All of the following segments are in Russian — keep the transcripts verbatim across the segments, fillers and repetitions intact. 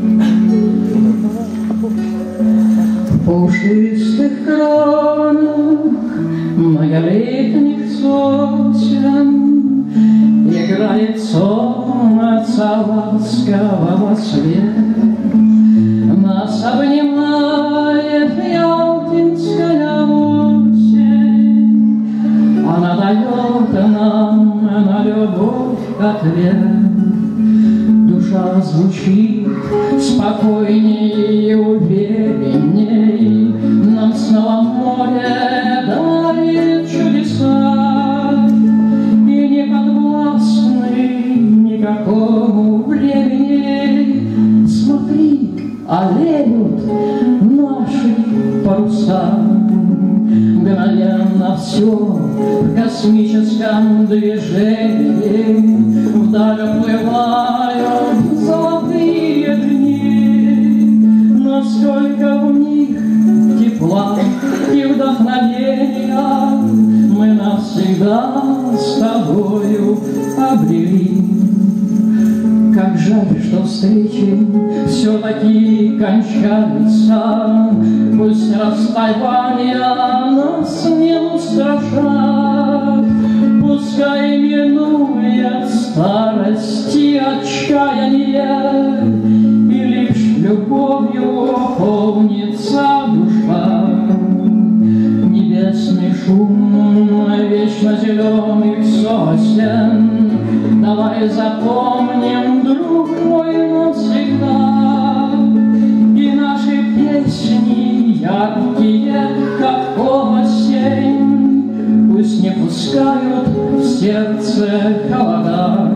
пушистых кронах многолетних сосен играет солнце ласкового света. Нас обнимает ялтинская осень, она дает нам на любовь ответ. Душа звучит спокойней и уверенней, нам снова море дарит чудеса, и не подвластны никакому времени. Смотри, олеют наши паруса, мгновенно все в космическом движении, вдаль уплывают золотые дни. Насколько в них тепла и вдохновения мы навсегда с тобою обрели. Как жаль, что встречи все-таки кончаются, пусть расставания нас не устрашат, пускай минует старость и отчаяние, и лишь любовью полнится душа. Небесный шум вечно зеленых сосен давай запомним, друг мой, навсегда. И наши песни яркие, как осень, пусть не пускают в сердце холода.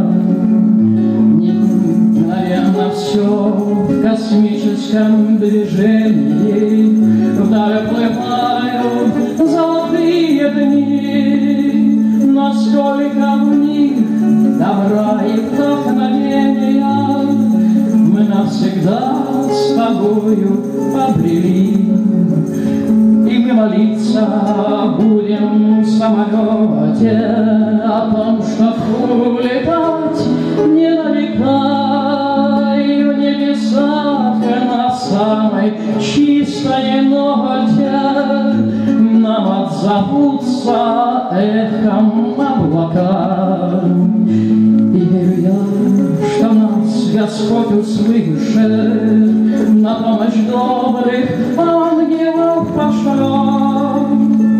Мгновенно все в космическом движении, вдаль уплывают золотые дни. Насколько в них добра и вдохновения мы навсегда с тобою обрели. И мы молиться будем в самолете о том, чтоб улетать не на века, и в небесах на самой чистой ноте нам отзовутся эхом облака. И верю я, что нас Господь услышит, на помощь добрых ангелов пошлет.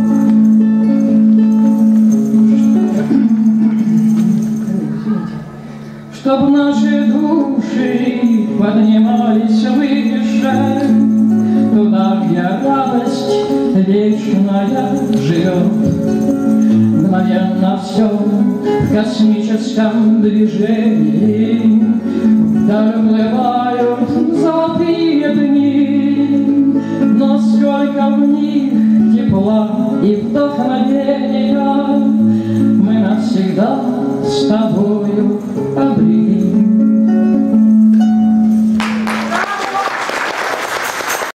Чтоб наши души поднимались выше, туда, где радость вечная живет. Мгновенно все в космическом движении, вдаль уплывают золотые дни. Но сколько в них тепла и вдохновения мы навсегда с тобой